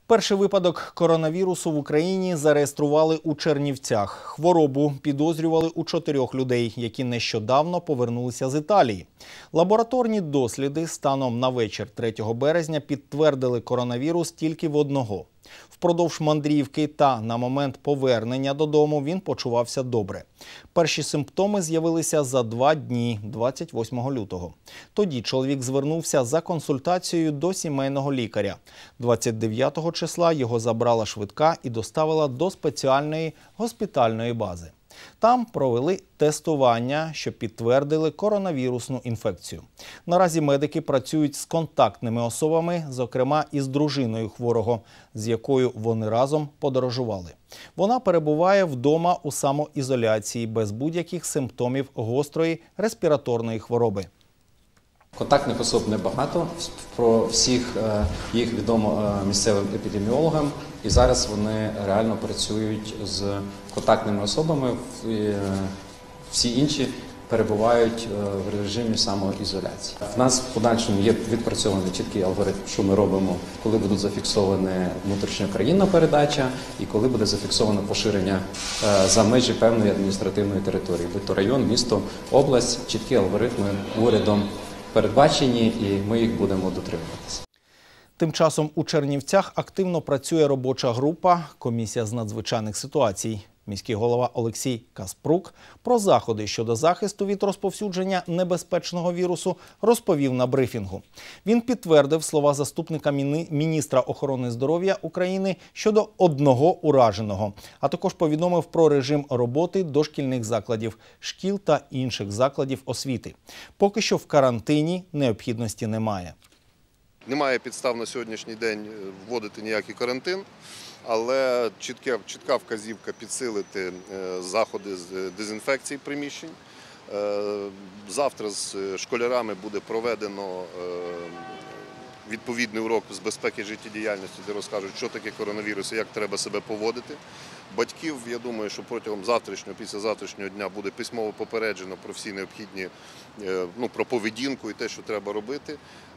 Перший випадок коронавірусу в Україні зареєстрували у Чернівцях. Хворобу підозрювали у 4 людей, які нещодавно повернулися з Італії. Лабораторні досліди станом на вечір 3 березня підтвердили коронавірус тільки в одного. Впродовж мандрівки та на момент повернення додому він почувався добре. Перші симптоми з'явилися за 2 дні, 28 лютого. Тоді чоловік звернувся за консультацією до сімейного лікаря. 29 числа його забрала швидка і доставила до спеціальної госпітальної бази. Там провели тестування, що підтвердили коронавірусну інфекцію. Наразі медики працюють з контактними особами, зокрема із дружиною хворого, з якою вони разом подорожували. Вона перебуває вдома у самоізоляції без будь-яких симптомів гострої респіраторної хвороби. Контактних особ небагато, про всіх їх відомо місцевим епідеміологам, і зараз вони реально працюють з контактними особами, всі інші перебувають в режимі самоізоляції. В нас в подальшому є відпрацьований чіткий алгоритм, що ми робимо, коли буде зафіксована внутрішньокраїнна передача і коли буде зафіксоване поширення за межі певної адміністративної території, будь то район, місто, область, чіткі алгоритми урядом передбачені, і ми їх будемо дотримуватися. Тим часом у Чернівцях активно працює робоча група «Комісія з надзвичайних ситуацій». Міський голова Олексій Каспрук про заходи щодо захисту від розповсюдження небезпечного вірусу розповів на брифінгу. Він підтвердив слова заступника міністра охорони здоров'я України щодо одного ураженого, а також повідомив про режим роботи дошкільних закладів, шкіл та інших закладів освіти. Поки що в карантині необхідності немає. Немає підстав на сьогоднішній день вводити ніякий карантин, але чітка вказівка підсилити заходи з дезінфекції приміщень. Завтра з школярами буде проведено відповідний урок з безпеки життєдіяльності, де розкажуть, що таке коронавірус і як треба себе поводити. Батьків, я думаю, що протягом завтрашнього, післязавтрашнього дня буде письмово попереджено про всі необхідні, про поведінку і те, що треба робити.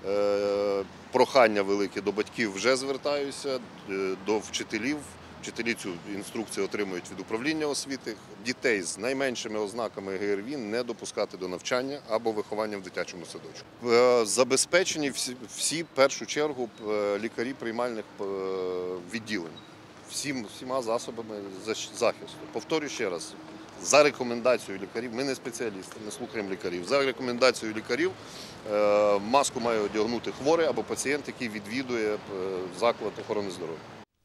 Прохання велике до батьків вже звертаюся, до вчителів. Вчителі цю інструкцію отримують від управління освіти. Дітей з найменшими ознаками ГРВІ не допускати до навчання або виховання в дитячому садочку. Забезпечені всі, в першу чергу, лікарі приймальних відділень. Всіма засобами захисту. Повторюю ще раз, за рекомендацією лікарів, ми не спеціалісти, не слухаємо лікарів, за рекомендацією лікарів маску має одягнути хворий або пацієнт, який відвідує заклад охорони здоров'я.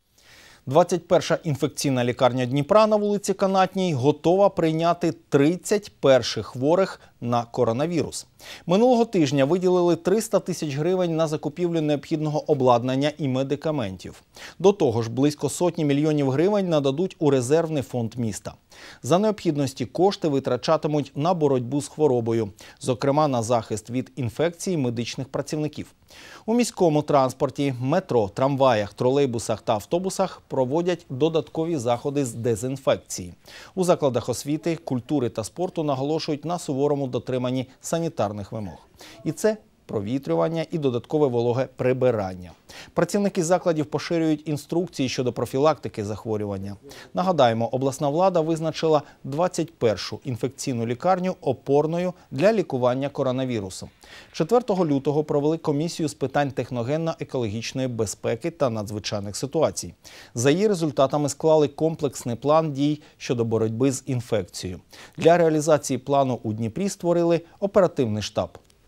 21-ша інфекційна лікарня Дніпра на вулиці Канатній готова прийняти 30 перших хворих на коронавірус. Минулого тижня виділили 300 тисяч гривень на закупівлю необхідного обладнання і медикаментів. До того ж, близько сотні мільйонів гривень нададуть у резервний фонд міста. За необхідності кошти витрачатимуть на боротьбу з хворобою, зокрема на захист від інфекції медичних працівників. У міському транспорті, метро, трамваях, тролейбусах та автобусах проводять додаткові заходи з дезінфекції. У закладах освіти, культури та спорту наголошують на суворому дотриманні санітарних вимог. І це провітрювання і додаткове вологе прибирання. Працівники закладів поширюють інструкції щодо профілактики захворювання. Нагадаємо, обласна влада визначила 21-шу інфекційну лікарню опорною для лікування коронавірусу. 4 лютого провели комісію з питань техногенно-екологічної безпеки та надзвичайних ситуацій. За її результатами склали комплексний план дій щодо боротьби з інфекцією. Для реалізації плану у Дніпрі створили оперативний штаб.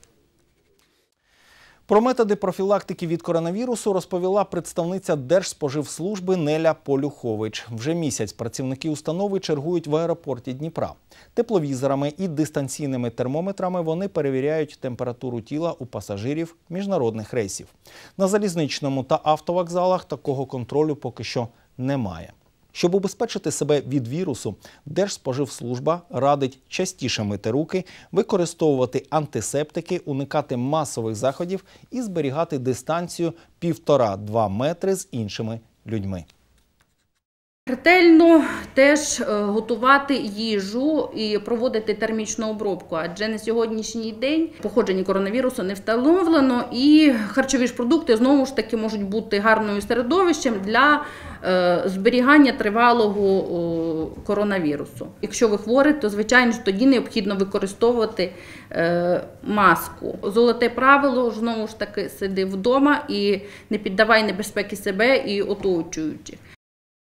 Про методи профілактики від коронавірусу розповіла представниця Держспоживслужби Неля Полюхович. Вже місяць працівники установи чергують в аеропорті Дніпра. Тепловізорами і дистанційними термометрами вони перевіряють температуру тіла у пасажирів міжнародних рейсів. На залізничному та автовокзалах такого контролю поки що немає. Щоб убезпечити себе від вірусу, Держспоживслужба радить частіше мити руки, використовувати антисептики, уникати масових заходів і зберігати дистанцію 1,5–2 метри з іншими людьми. Ретельно теж готувати їжу і проводити термічну обробку, адже на сьогоднішній день походження коронавірусу не встановлено, і харчові ж продукти знову ж таки можуть бути гарним середовищем для зберігання тривалого коронавірусу. Якщо ви хворі, то звичайно ж тоді необхідно використовувати маску. Золоте правило знову ж таки сиди вдома і не піддавай небезпеки себе і оточуючих.